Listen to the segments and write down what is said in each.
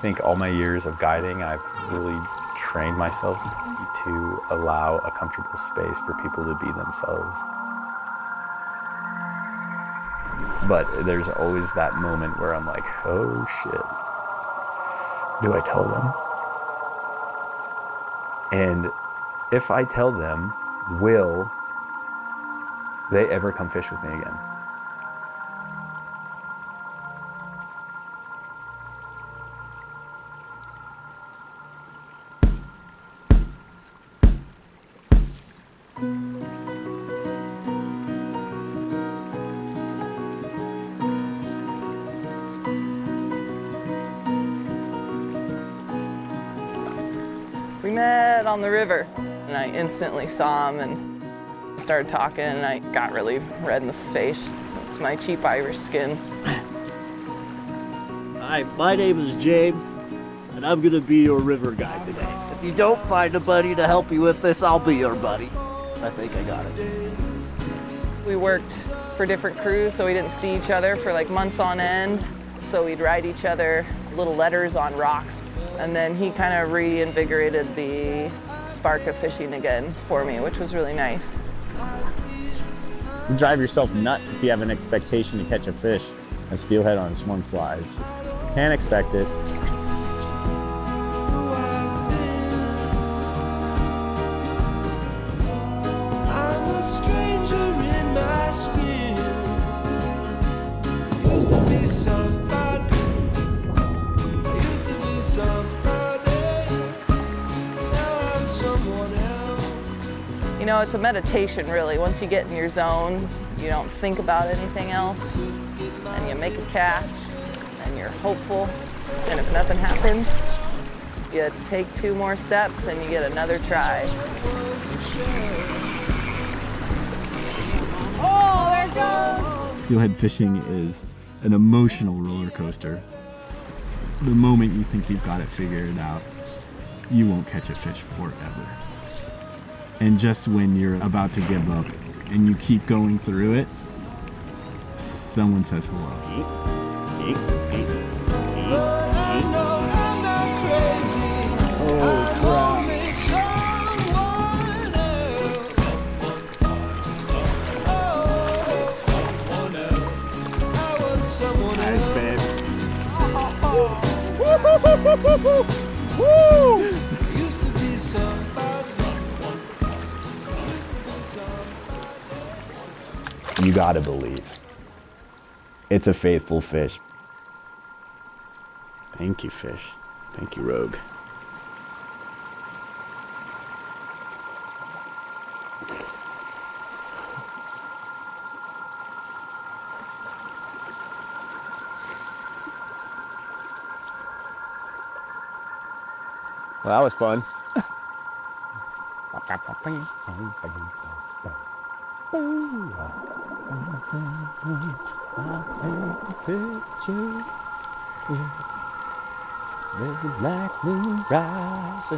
think all my years of guiding, I've really trained myself to allow a comfortable space for people to be themselves. But there's always that moment where I'm like, oh shit, do I tell them? And if I tell them, will they ever come fish with me again? We met on the river, and I instantly saw him and started talking, and I got really red in the face. It's my cheap Irish skin. Hi, my name is James, and I'm gonna be your river guide today. If you don't find a buddy to help you with this, I'll be your buddy. I think I got it. We worked for different crews, so we didn't see each other for like months on end. So we'd write each other little letters on rocks. And then he kind of reinvigorated the spark of fishing again for me, which was really nice. You drive yourself nuts if you have an expectation to catch a fish, a steelhead on a swan fly. It's just, can't expect it. I'm a stranger in my skin. Used to be somebody. You know, it's a meditation, really. Once you get in your zone, you don't think about anything else, and you make a cast, and you're hopeful, and if nothing happens, you take 2 more steps and you get another try. Oh, there it goes! Steelhead fishing is an emotional roller coaster. The moment you think you've got it figured out, you won't catch a fish forever. And just when you're about to give up and you keep going through it, someone says hello. Oh, crap. Nice, babe. Woo! You gotta believe. It's a faithful fish. Thank you, fish. Thank you, Rogue. Well, that was fun. There's a black moon rising.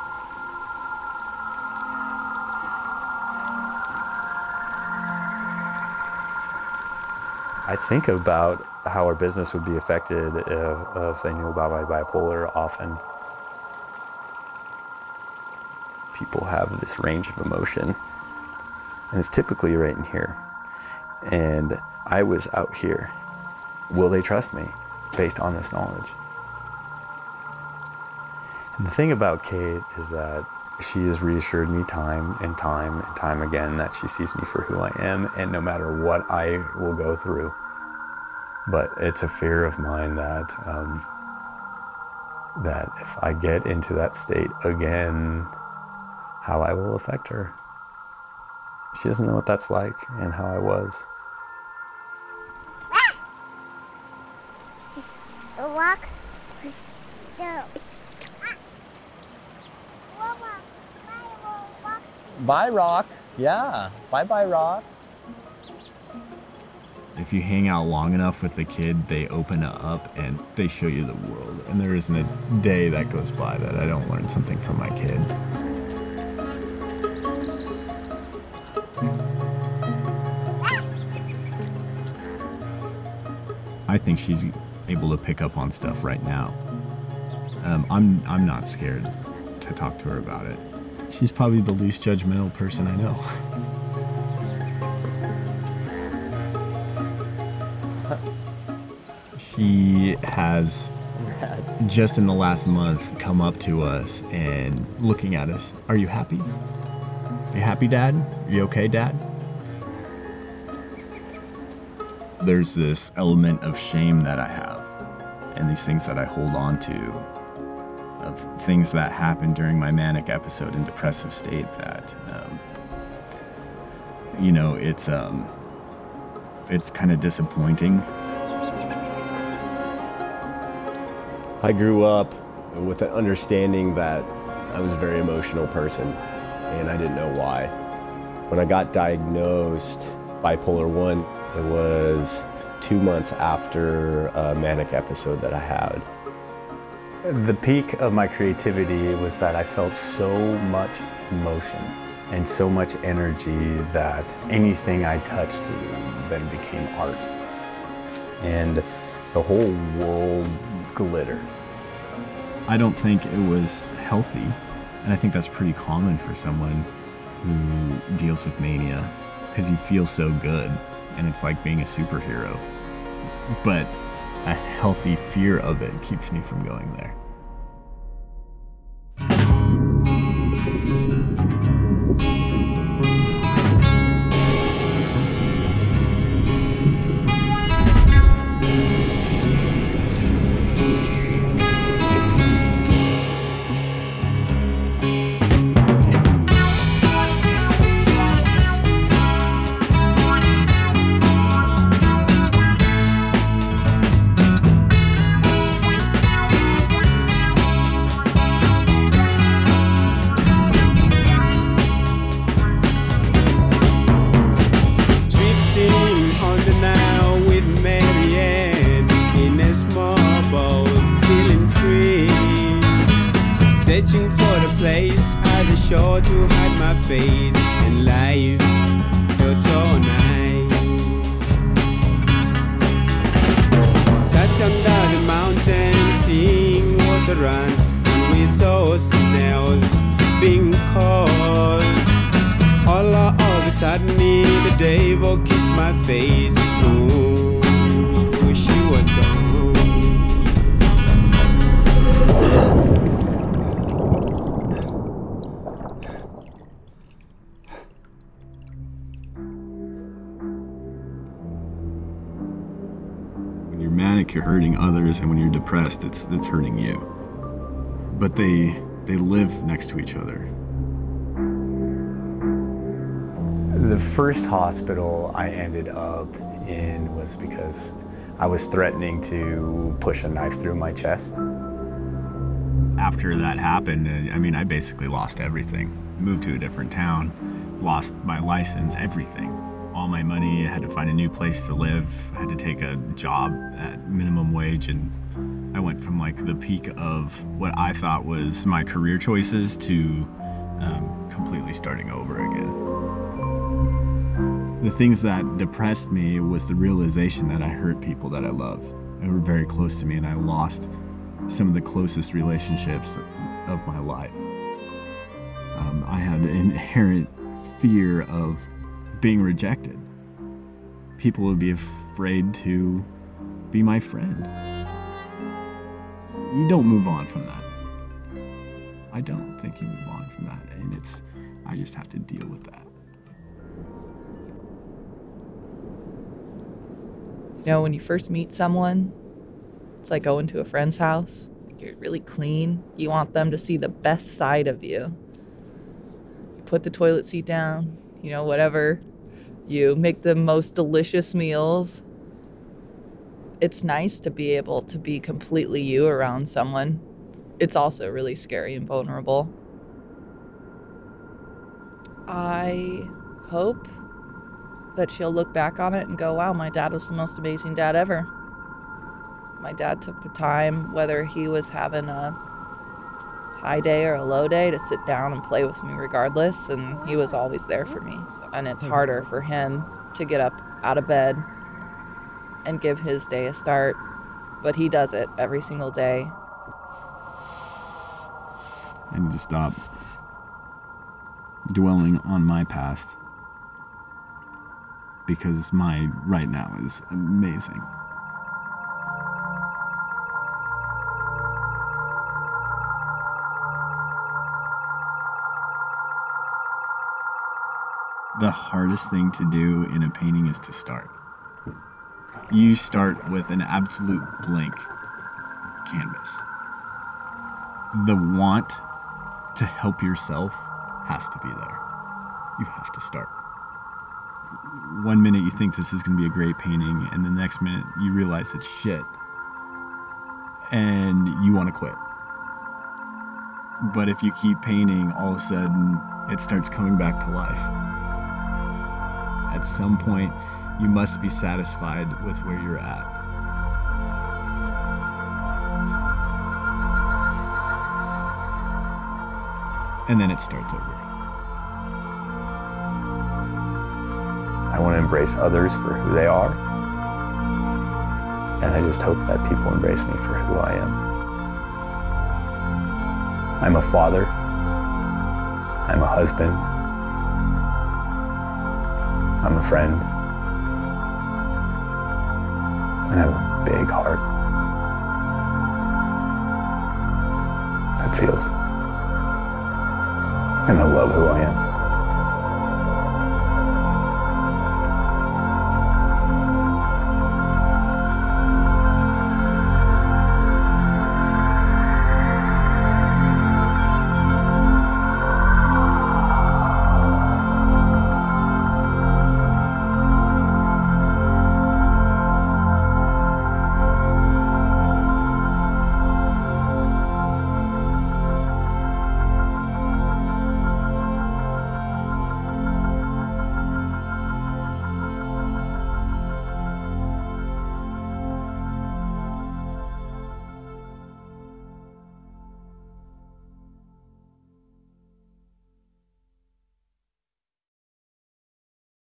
I think about how our business would be affected if they knew about my bipolar often. People have this range of emotion, and it's typically right in here. And I was out here. Will they trust me based on this knowledge? And the thing about Kate is that she has reassured me time and time and time again that she sees me for who I am, and no matter what I will go through. But it's a fear of mine that that if I get into that state again, how I will affect her. She doesn't know what that's like and how I was. Walk. No. Bye, Rock. Yeah. Bye-bye, Rock. If you hang out long enough with the kid, they open up and they show you the world. And there isn't a day that goes by that I don't learn something from my kid. I think she's able to pick up on stuff right now. I'm not scared to talk to her about it. She's probably the least judgmental person I know. She has, just in the last month, come up to us and looking at us. Are you happy? Are you happy, Dad? Are you okay, Dad? There's this element of shame that I have, and these things that I hold on to, of things that happened during my manic episode and depressive state that, it's kind of disappointing. I grew up with an understanding that I was a very emotional person, and I didn't know why. When I got diagnosed bipolar 1, it was 2 months after a manic episode that I had. The peak of my creativity was that I felt so much emotion and so much energy that anything I touched then became art. And the whole world glittered. I don't think it was healthy, and I think that's pretty common for someone who deals with mania, because you feel so good, and it's like being a superhero. But a healthy fear of it keeps me from going there. Searching for the place at the shore to hide my face, and life felt so nice. Sat under the mountain, seeing water run, and we saw snails being caught. All of a sudden, the devil kissed my face. Ooh, she was gone. You're hurting others, and when you're depressed, it's hurting you. But they live next to each other. The first hospital I ended up in was because I was threatening to push a knife through my chest. After that happened, I basically lost everything. Moved to a different town, lost my license, everything. All my money, I had to find a new place to live, I had to take a job at minimum wage, and I went from like the peak of what I thought was my career choices to completely starting over again. The things that depressed me was the realization that I hurt people that I love. They were very close to me, and I lost some of the closest relationships of my life. I had an inherent fear of being rejected. People would be afraid to be my friend. You don't move on from that. I don't think you move on from that, and I just have to deal with that. You know, when you first meet someone, it's like going to a friend's house. You're really clean. You want them to see the best side of you. You put the toilet seat down, whatever. You make the most delicious meals. It's nice to be able to be completely you around someone. It's also really scary and vulnerable. I hope that she'll look back on it and go, wow, my dad was the most amazing dad ever. My dad took the time, whether he was having a high day or a low day, to sit down and play with me regardless, and he was always there for me. And it's harder for him to get up out of bed and give his day a start, but he does it every single day. I need to stop dwelling on my past, because my right now is amazing. The hardest thing to do in a painting is to start. You start with an absolute blank canvas. The want to help yourself has to be there. You have to start. One minute you think this is going to be a great painting, and the next minute you realize it's shit, and you want to quit. But if you keep painting, all of a sudden it starts coming back to life. At some point, you must be satisfied with where you're at. And then it starts over. I want to embrace others for who they are. And I just hope that people embrace me for who I am. I'm a father. I'm a husband. I'm a friend. And I have a big heart that feels. And I love who I am.